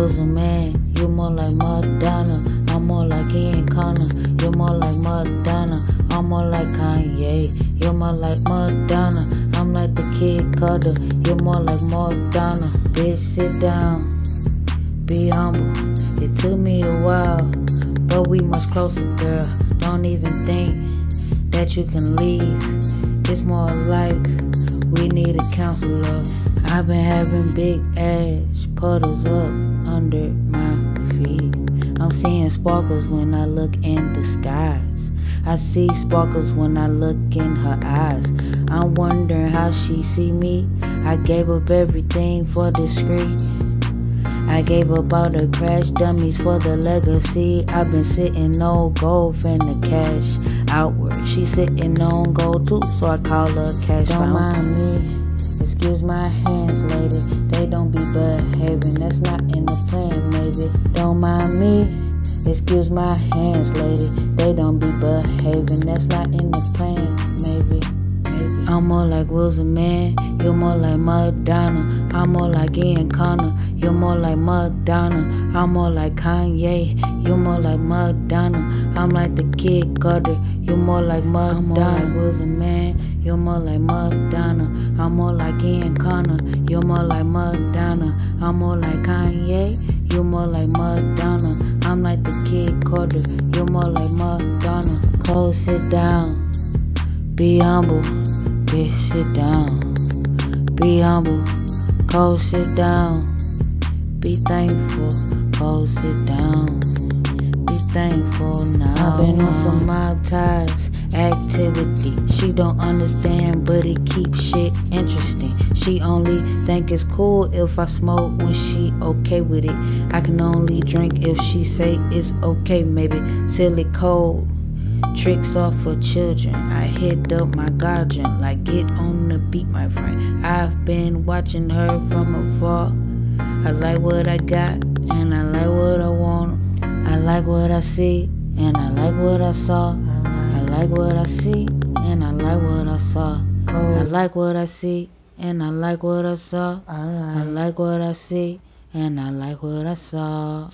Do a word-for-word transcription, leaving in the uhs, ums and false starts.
was a man, you more like Madonna. I'm more like Okhan. You're more like Madonna. I'm more like Kanye. You're more like Madonna. I'm like the kid Colet. You're more like Madonna. Bitch, sit down. Be humble. It took me a while, but we much closer, girl. Don't even think that you can leave. It's more like we need a counselor. I've been having big ass puddles up under my feet. I'm seeing sparkles when I look in the skies. I see sparkles when I look in her eyes. I'm wondering how she see me. I gave up everything for discreet. I gave up all the crash dummies for the legacy. I've been sitting on gold finna cash outward. She sitting on gold too, so I call her cash. Don't mind me, excuse my hands, lady. They don't be behaving, that's not in the plan, maybe. Don't mind me, excuse my hands, lady. They don't be behaving, that's not in the plan, maybe. maybe. I'm more like Will's a man, you're more like Madonna. I'm more like Okhan. You're more like Madonna. I'm more like Kanye. You're more like Madonna. I'm like the kid Colet. You're more like Madonna. I'm more like Will's a man. You're more like Madonna. I'm more like Okhan. You're more like Madonna. I'm more like Kanye. You're more like Madonna. I'm like the kid Colet. You're more like Madonna. Colet, sit down. Be humble. Bitch, sit down. Be humble. Colet, sit down. Be thankful. Colet, sit down. Be thankful now. I've been on some mob ties activity. She don't understand, but it keeps shit interesting. She only think it's cool if I smoke when she okay with it. I can only drink if she say it's okay, maybe. Silly cold tricks are for children. I hit up my guardian like get on the beat, my friend. I've been watching her from afar. I like what I got and I like what I want. I like what I see and I like what I saw. I like what I see and I like what I saw. I like what I see and I like what I saw. I like what I see and I like what I saw.